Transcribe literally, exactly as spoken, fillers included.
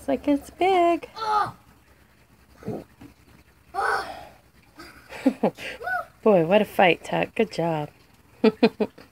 Looks like it's big. Boy, what a fight, Tuck. Good job.